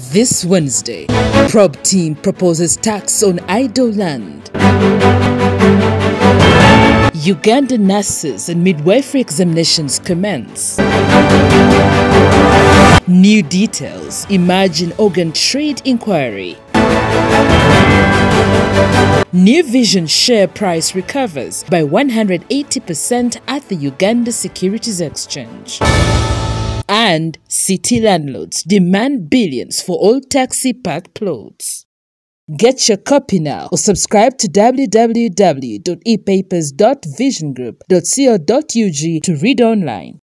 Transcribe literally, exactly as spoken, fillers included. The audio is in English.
This Wednesday, probe team proposes tax on idle land. Ugandan nurses and midwifery examinations commence. New details emerge in organ trade inquiry. New Vision share price recovers by one hundred eighty percent at the Uganda Securities Exchange. And city landlords demand billions for old taxi park plots. Get your copy now or subscribe to w w w dot e papers dot vision group dot co dot u g to read online.